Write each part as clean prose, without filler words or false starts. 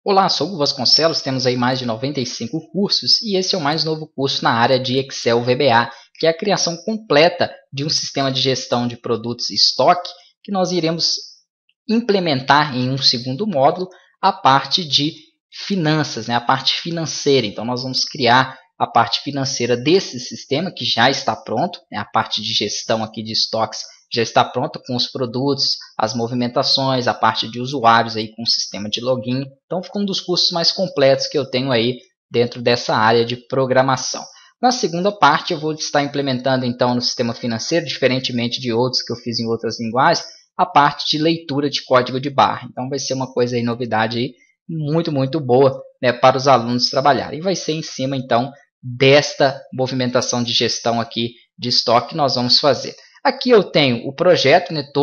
Olá, sou o Vasconcelos, temos aí mais de 95 cursos e esse é o mais novo curso na área de Excel VBA, que é a criação completa de um sistema de gestão de produtos e estoque que nós iremos implementar em um segundo módulo a parte de finanças, a parte financeira. Então nós vamos criar a parte financeira desse sistema que já está pronto, a parte de gestão aqui de estoques já está pronta com os produtos, as movimentações, a parte de usuários aí com o sistema de login. Então fica um dos cursos mais completos que eu tenho aí dentro dessa área de programação. Na segunda parte eu vou estar implementando então no sistema financeiro, diferentemente de outros que eu fiz em outras linguagens, a parte de leitura de código de barra. Então vai ser uma coisa aí, novidade aí, muito boa, né, para os alunos trabalharem. E vai ser em cima então desta movimentação de gestão aqui de estoque que nós vamos fazer. Aqui eu tenho o projeto, né,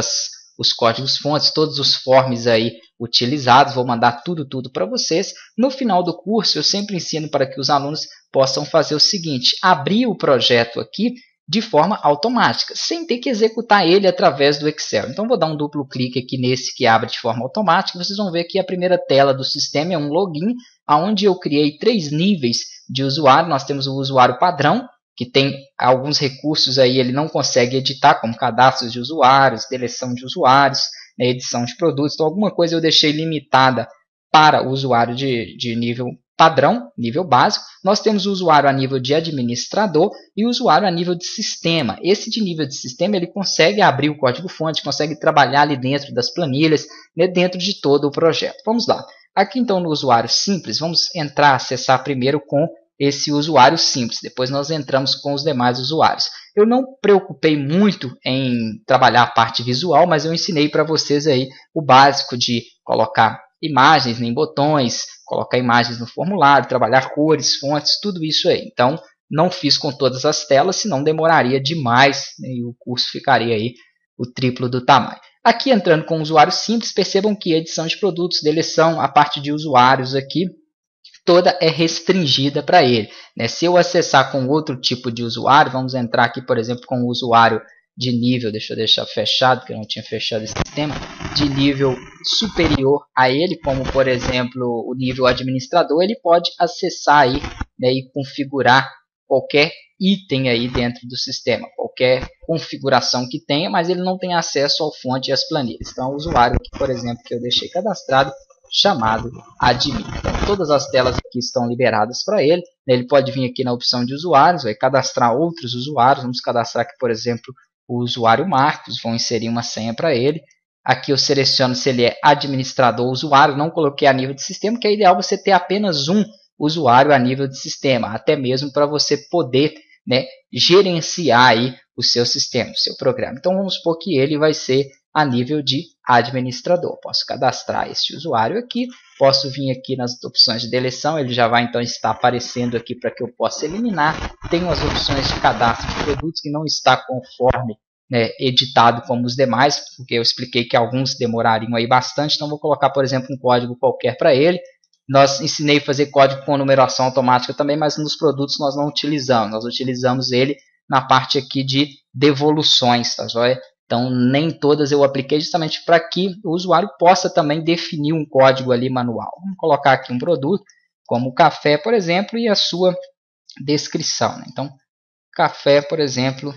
os códigos fontes, todos os forms aí utilizados, vou mandar tudo para vocês. No final do curso eu sempre ensino para que os alunos possam fazer o seguinte, abrir o projeto aqui de forma automática, sem ter que executar ele através do Excel. Então vou dar um duplo clique aqui nesse que abre de forma automática, vocês vão ver que a primeira tela do sistema é um login, onde eu criei 3 níveis de usuário. Nós temos o usuário padrão, que tem alguns recursos aí, ele não consegue editar, como cadastros de usuários, deleção de usuários, né, edição de produtos. Então alguma coisa eu deixei limitada para o usuário de nível padrão, nível básico. Nós temos o usuário a nível de administrador e o usuário a nível de sistema. Esse de nível de sistema ele consegue abrir o código-fonte, consegue trabalhar ali dentro das planilhas, né, dentro de todo o projeto. Vamos lá. Aqui então no usuário simples, vamos entrar, acessar primeiro com esse usuário simples, depois nós entramos com os demais usuários. Eu não preocupei muito em trabalhar a parte visual, mas eu ensinei para vocês aí o básico de colocar imagens em botões, colocar imagens no formulário, trabalhar cores, fontes, tudo isso aí. Então, não fiz com todas as telas, senão demoraria demais, né, e o curso ficaria aí o triplo do tamanho. Aqui entrando com o usuário simples, percebam que a edição de produtos, deleção, a parte de usuários aqui, toda é restringida para ele, né? Se eu acessar com outro tipo de usuário, vamos entrar aqui, por exemplo, com o usuário de nível, deixa eu deixar fechado, que eu não tinha fechado esse sistema, de nível superior a ele, como por exemplo o nível administrador, ele pode acessar aí, né, e configurar qualquer item aí dentro do sistema, qualquer configuração que tenha, mas ele não tem acesso ao fonte e às planilhas. Então o usuário aqui, por exemplo, que eu deixei cadastrado, chamado admin. Então, todas as telas aqui estão liberadas para ele. Ele pode vir aqui na opção de usuários, vai cadastrar outros usuários. Vamos cadastrar aqui, por exemplo, o usuário Marcos. Vou inserir uma senha para ele. Aqui eu seleciono se ele é administrador ou usuário. Não coloquei a nível de sistema, que é ideal você ter apenas um usuário a nível de sistema, até mesmo para você poder, né, gerenciar aí o seu sistema, o seu programa. Então vamos supor que ele vai ser a nível de administrador. Posso cadastrar este usuário aqui, posso vir aqui nas opções de deleção, ele já vai então estar aparecendo aqui para que eu possa eliminar. Tenho as opções de cadastro de produtos que não está conforme, né, editado como os demais, porque eu expliquei que alguns demorariam aí bastante, então vou colocar, por exemplo, um código qualquer para ele. Nós ensinei a fazer código com numeração automática também, mas nos produtos nós não utilizamos, nós utilizamos ele na parte aqui de devoluções, tá joia? Então, nem todas eu apliquei justamente para que o usuário possa também definir um código ali manual. Vamos colocar aqui um produto, como o café, por exemplo, e a sua descrição, né? Então, café, por exemplo,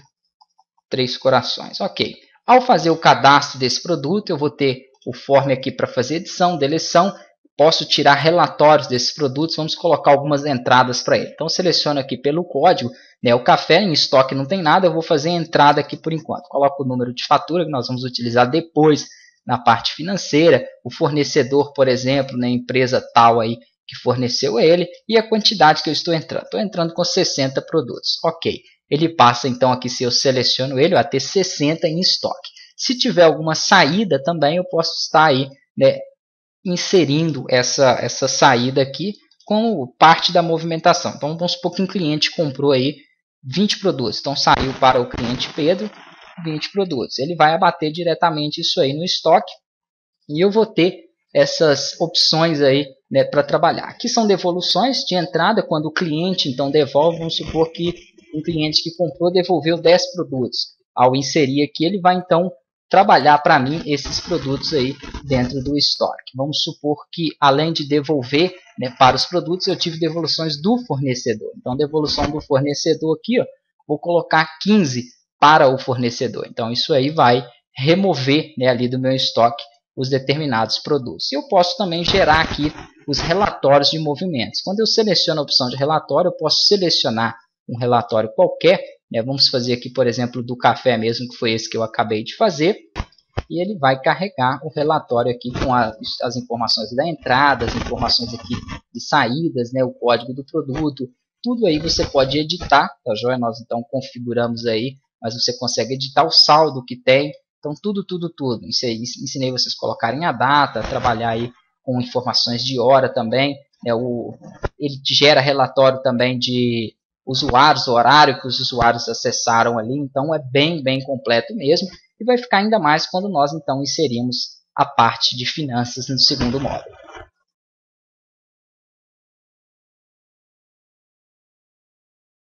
3 corações. Ok. Ao fazer o cadastro desse produto, eu vou ter o form aqui para fazer edição, deleção. Posso tirar relatórios desses produtos, vamos colocar algumas entradas para ele. Então, seleciono aqui pelo código, né, o café em estoque não tem nada, eu vou fazer a entrada aqui por enquanto. Coloco o número de fatura que nós vamos utilizar depois na parte financeira, o fornecedor, por exemplo, na empresa tal aí que forneceu ele, e a quantidade que eu estou entrando. Estou entrando com 60 produtos. Ok. Ele passa então aqui, se eu seleciono ele, vai ter 60 em estoque. Se tiver alguma saída também, eu posso estar aí, né, inserindo essa saída aqui como parte da movimentação. Então vamos supor que um cliente comprou aí 20 produtos. Então saiu para o cliente Pedro 20 produtos. Ele vai abater diretamente isso aí no estoque e eu vou ter essas opções aí, né, para trabalhar. Aqui são devoluções de entrada, quando o cliente então devolve, vamos supor que um cliente que comprou devolveu 10 produtos. Ao inserir aqui, ele vai então trabalhar para mim esses produtos aí dentro do estoque. Vamos supor que, além de devolver, né, para os produtos, eu tive devoluções do fornecedor. Então, devolução do fornecedor aqui, ó, vou colocar 15 para o fornecedor. Então, isso aí vai remover, né, ali do meu estoque os determinados produtos. E eu posso também gerar aqui os relatórios de movimentos. Quando eu seleciono a opção de relatório, eu posso selecionar um relatório qualquer, né? Vamos fazer aqui, por exemplo, do café mesmo, que foi esse que eu acabei de fazer. E ele vai carregar o relatório aqui com as informações da entrada, as informações aqui de saídas, né? O código do produto. Tudo aí você pode editar, tá joia? Nós então configuramos aí, mas você consegue editar o saldo que tem. Então tudo. Ensinei vocês a colocarem a data, trabalhar aí com informações de hora também. Né? Ele gera relatório também de usuários, o horário que os usuários acessaram ali. Então é bem completo mesmo. E vai ficar ainda mais quando nós então inserimos a parte de finanças no segundo módulo.